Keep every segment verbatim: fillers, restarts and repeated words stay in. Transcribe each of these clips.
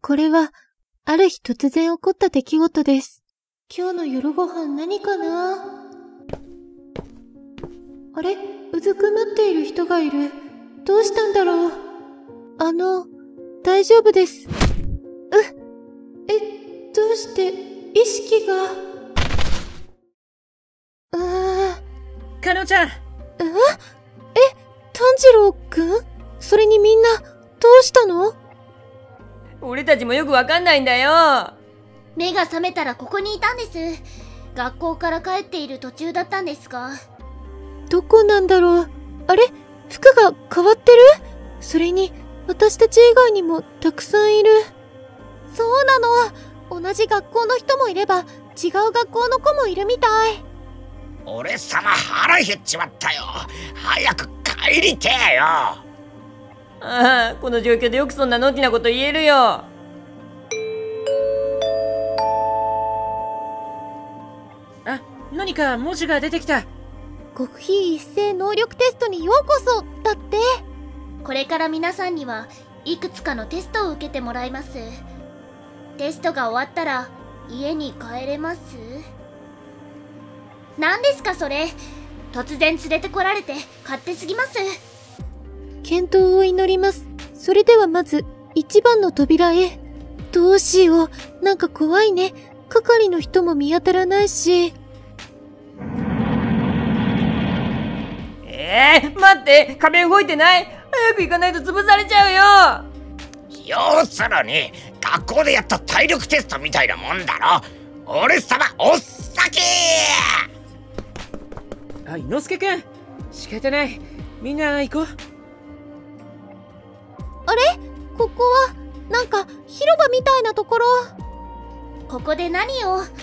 これは、ある日突然起こった出来事です。今日の夜ご飯何かな？あれ？うずくまっている人がいる。どうしたんだろう？あの、大丈夫です。う、え、どうして、意識が…うー… かのちゃん。 え？え、炭治郎くん？それにみんな、どうしたの？ 俺たちもよくわかんないんだよ。 目が覚めたらここにいたんです。学校から帰っている途中だったんですが。 どこなんだろう？あれ？服が変わってる？それに、私たち以外にもたくさんいる。そうなの。同じ学校の人もいれば、違う学校の子もいるみたい。 俺様腹減っちまったよ。早く帰りてえよ。 ああ、この状況でよくそんなのんきなこと言えるよ。 あ、何か文字が出てきた。 極秘一斉能力テストにようこそだって。 これから皆さんにはいくつかのテストを受けてもらいます。テストが終わったら家に帰れます？何ですかそれ？突然連れてこられて勝手すぎます。 健闘を祈ります。それではまず一番の扉へ。どうしよう、なんか怖いね。係の人も見当たらないし。 えー、待って、壁動いてない。早く行かないと潰されちゃうよ。要するに学校でやった体力テストみたいなもんだろ。俺様おっさきー。あ、伊之助くん、仕方ない。みんな行こう。 あれ？ここはなんか広場みたいなところ。 ここで何を？あ、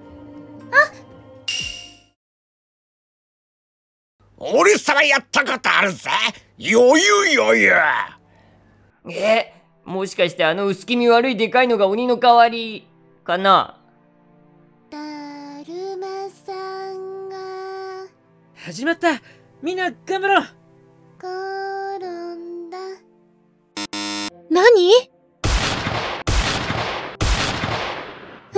俺様やったことあるぜ。余裕余裕。 え、もしかしてあの薄気味悪いでかいのが鬼の代わりかな？ だるまさんが始まった。みんな頑張ろう。 転んだ。 何？うわ！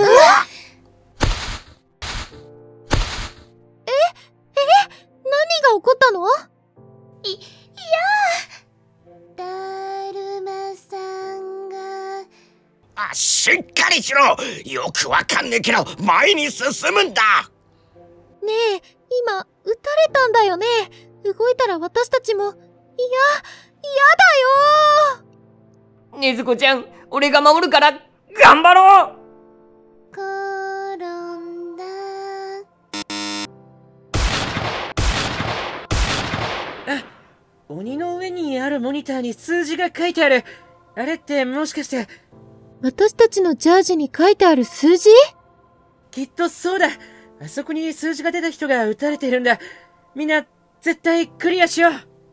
え？え？何が起こったの？ い、いやー。だるまさんが… あ、しっかりしろ。よくわかんねえけど前に進むんだ。 ねえ、今、撃たれたんだよね。動いたら私たちも、いや、嫌だよー。ねずこちゃん、俺が守るから頑張ろう。 転んだ。 あ、鬼の上にあるモニターに数字が書いてある。あれってもしかして… 私たちのジャージに書いてある数字？ きっとそうだ。あそこに数字が出た人が撃たれているんだ。みんな絶対クリアしよう。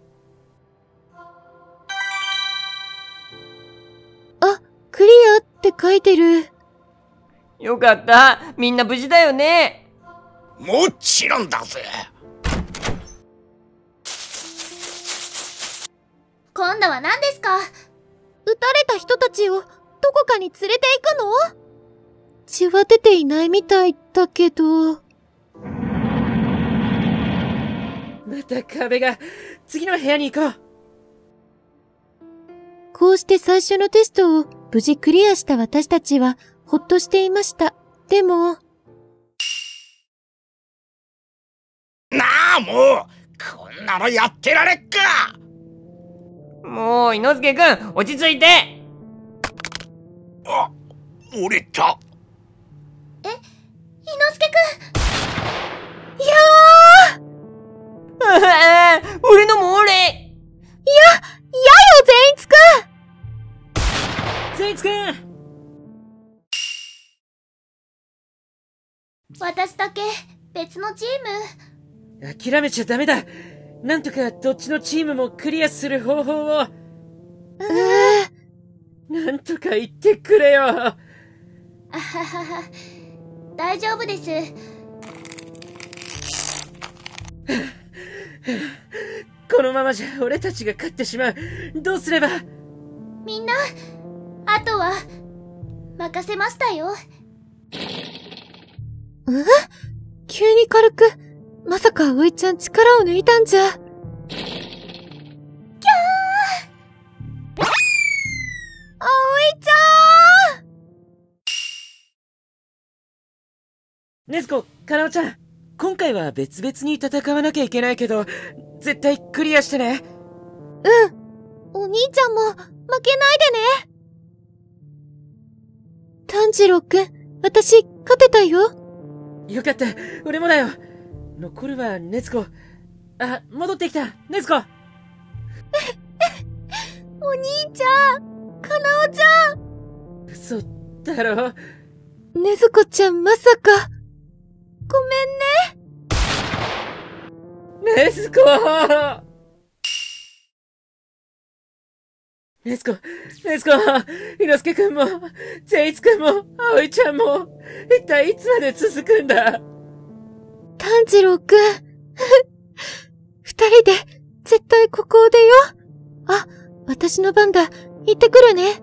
あ、クリアって書いてる。 よかった。みんな無事だよね。 もちろんだぜ。 今度は何ですか？ 撃たれた人たちをどこかに連れて行くの？血は出ていないみたいだけど。 また壁が…次の部屋に行こう。 こうして最初のテストを無事クリアした私たちはほっとしていました。でも… なあもう、こんなのやってられっか。 もう伊之助くん落ち着いて。 あ、折れた。 え、伊之助くん。 いやー俺のも折れ。いや、 いやよ善逸くん。 善逸くん。 私だけ別のチーム。 諦めちゃダメだ。なんとかどっちのチームもクリアする方法を。 うーなんとか言ってくれよ。 あははは。大丈夫です。 このままじゃ俺たちが勝ってしまう。どうすれば。 みんな、あとは任せましたよ。 うん？急に軽く、まさか葵ちゃん力を抜いたんじゃ。キャー！葵ちゃん！ ねずこ、かなおちゃん、今回は別々に戦わなきゃいけないけど、絶対クリアしてね。 うん。お兄ちゃんも負けないでね。炭治郎くん、私勝てたよ。 よかった、俺もだよ。残るはねずこ。あ、戻ってきた、ねずこ。 お兄ちゃん、かなおちゃん。 嘘だろ。 ねずこちゃんまさか。ごめんね。 ねずこねずこ、ねずこ、伊之助くんも、善逸くんも、葵ちゃんも、一体いつまで続くんだ。 炭治郎くん。二人で、絶対ここを出よう。あ、私の番だ。行ってくるね。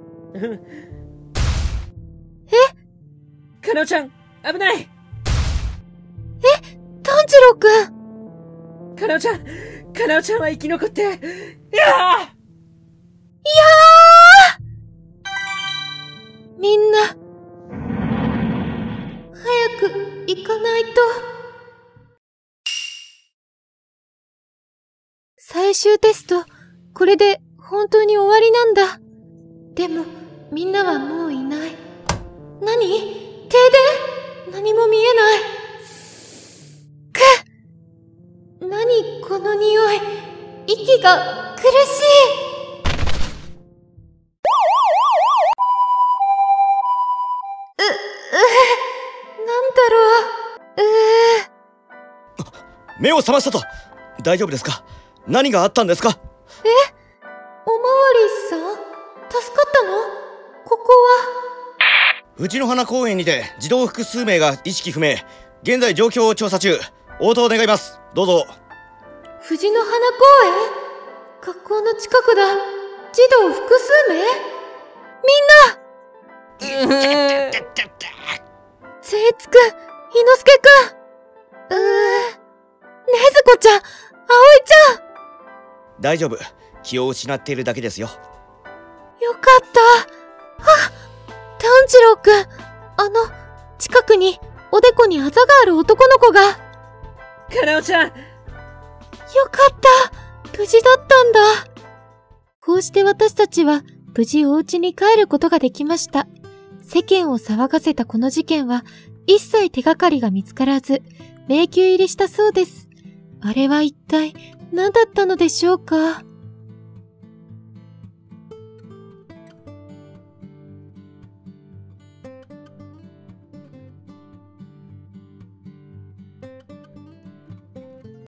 かなおちゃん、危ない。 え、炭治郎くん。 かなおちゃん、かなおちゃんは生き残って、いやーいやー！みんな、早く行かないと。最終テスト、これで本当に終わりなんだ。でも、みんなはもういない。何？停電？何も見えない。くっ！何この匂い。息が苦しい。 目を覚ましたと。大丈夫ですか？何があったんですか？ え？おまわりさん？助かったの？ここは？ 藤の花公園にて児童複数名が意識不明。現在状況を調査中。応答願います。どうぞ。 藤の花公園？学校の近くだ。児童複数名？みんな！せいつくん、伊之助くん。うー。ねずこちゃん、葵ちゃん。 大丈夫。気を失っているだけですよ。 よかった。はっ、炭治郎くん、あの、近くにおでこにあざがある男の子が。 かなおちゃん。よかった。無事だったんだ。こうして私たちは無事お家に帰ることができました。世間を騒がせたこの事件は一切手がかりが見つからず迷宮入りしたそうです。あれは一体何だったのでしょうか。